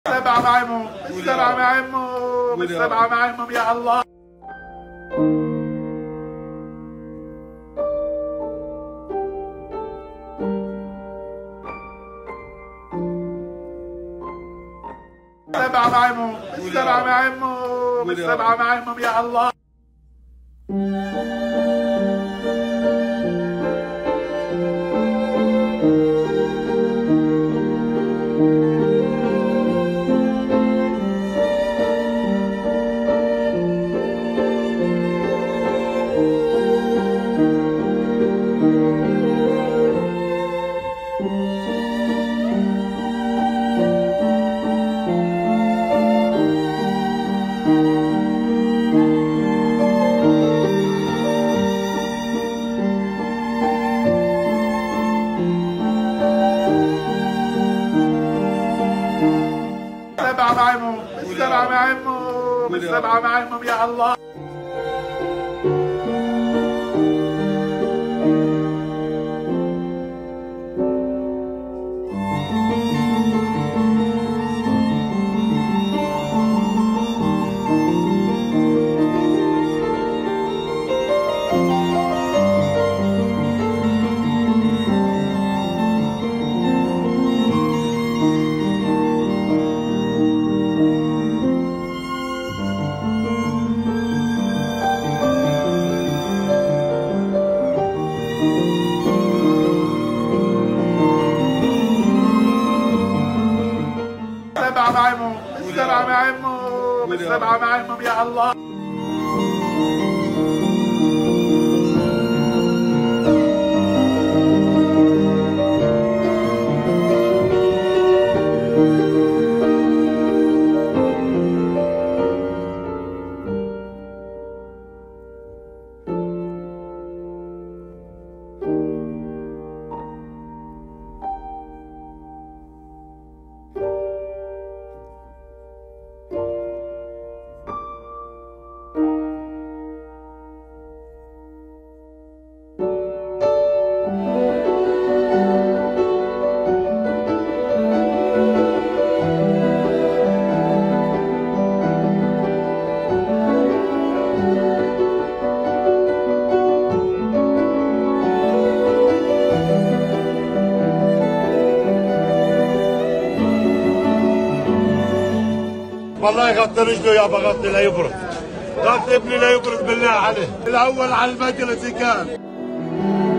السبعة مع عمهم، السبعة مع عمهم، السبعة مع عمهم يا الله. السبعة مع عمهم، السبعة مع عمهم، السبعة مع عمهم يا الله. السبعة مع عمهم، السبعة مع عمهم، السبعة مع عمهم يا الله. السبعة مع عمهم، السبعة مع عمهم، السبعة مع عمهم يا الله. والله يغطي رجله يابا، غطي لا يبرد، غطي ابني لا يبرد بالله عليه. الاول على المجلس كان